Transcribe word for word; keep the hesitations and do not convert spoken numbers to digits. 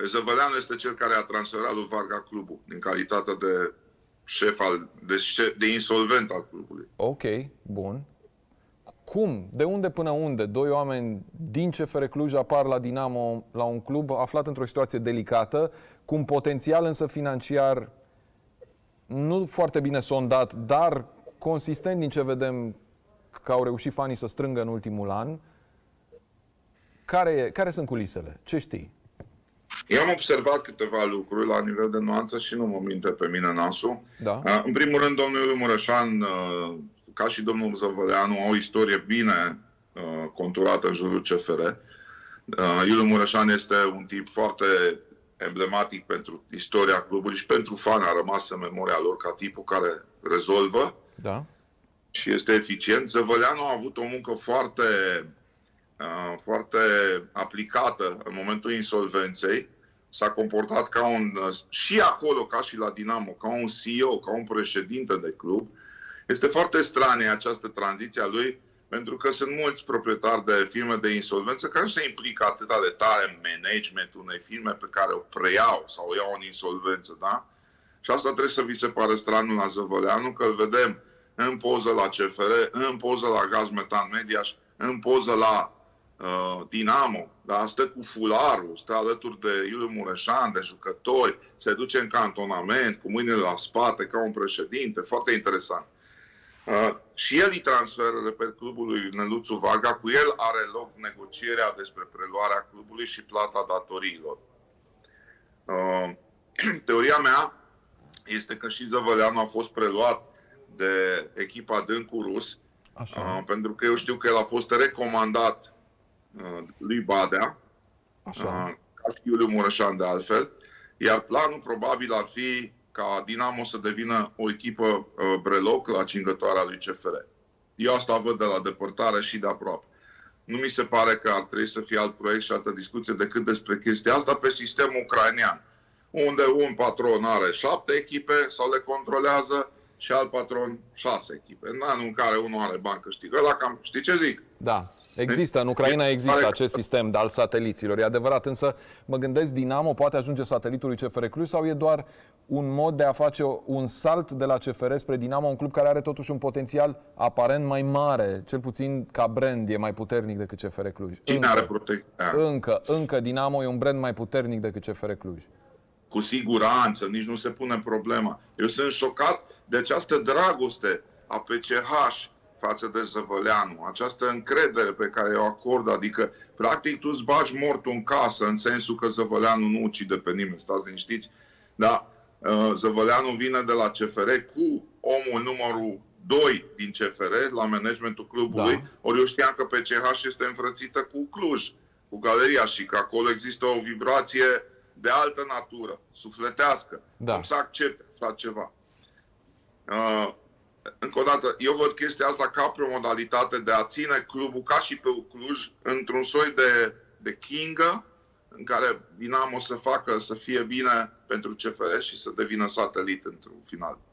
Zăvăleanu este cel care a transferat lui Varga clubul, din calitate de șef, al, de, șef, de insolvent al clubului. Ok, bun. Cum? De unde până unde? Doi oameni din C F R Cluj apar la Dinamo, la un club aflat într-o situație delicată, cu un potențial însă financiar nu foarte bine sondat, dar consistent din ce vedem că au reușit fanii să strângă în ultimul an. Care, care sunt culisele? Ce știi? Eu am observat câteva lucruri la nivel de nuanță și nu mă minte pe mine nasul. Da. În primul rând, domnul Iuliu Mureșan, ca și domnul Zăvăleanu, au o istorie bine conturată în jurul C F R. Iuliu Mureșan este un tip foarte emblematic pentru istoria clubului și pentru fani, a rămas în memoria lor ca tipul care rezolvă, da, și este eficient. Zăvăleanu a avut o muncă foarte, foarte aplicată în momentul insolvenței. S-a comportat ca un, și acolo, ca și la Dinamo, ca un C E O, ca un președinte de club. Este foarte stranie această tranziție a lui, pentru că sunt mulți proprietari de firme de insolvență care nu se implică atât de tare în managementul unei firme pe care o preiau sau o iau în insolvență, da? Și asta trebuie să vi se pare straniu la Zăvăleanu, că îl vedem în poză la C F R, în poză la Gaz Metan Mediaș, în poză la uh, Dinamo, da? Stă cu fularul, stă alături de Iuliu Mureșan, de jucători, se duce în cantonament, cu mâinile la spate, ca un președinte, foarte interesant. Uh, și el îi transferă, repet, clubului Neluțu Varga, cu el are loc negocierea despre preluarea clubului și plata datoriilor. Uh, teoria mea este că și Zăvăleanu a fost preluat de echipa Dâncu Rus, uh, pentru că eu știu că el a fost recomandat uh, lui Badea, uh, ca și Iuliu Mureșan de altfel, iar planul probabil ar fi ca Dinamo să devină o echipă uh, breloc la cingătoarea lui C F R. Eu asta văd de la depărtare și de aproape. Nu mi se pare că ar trebui să fie alt proiect și altă discuție decât despre chestia asta pe sistemul ucrainean, unde un patron are șapte echipe sau le controlează și alt patron șase echipe. În anul în care unul are bani câștigă, ăla cam, știi ce zic? Da. Există, în Ucraina există acest sistem de al sateliților, e adevărat, însă mă gândesc, Dinamo poate ajunge satelitul lui C F R Cluj sau e doar un mod de a face un salt de la C F R spre Dinamo, un club care are totuși un potențial aparent mai mare, cel puțin ca brand e mai puternic decât C F R Cluj. Cine încă, are protecția? Încă, încă Dinamo e un brand mai puternic decât C F R Cluj. Cu siguranță, nici nu se pune problema. Eu sunt șocat de această dragoste a P C H față de Zăvăleanu, această încredere pe care o acordă, adică practic tu îți bagi mortul în casă, în sensul că Zăvăleanu nu ucide pe nimeni, stați liniștiți, dar uh, Zăvăleanu vine de la C F R cu omul numărul doi din C F R la managementul clubului, da. Ori eu știam că P C H este înfrățită cu Cluj, cu Galeria și că acolo există o vibrație de altă natură, sufletească, da. Cum să accepte așa ceva. Uh, Încă o dată, eu văd chestia asta ca pe o modalitate de a ține clubul, ca și pe Cluj, într-un soi de, de kingă, în care Dinamo să facă să fie bine pentru C F R și să devină satelit într-un final.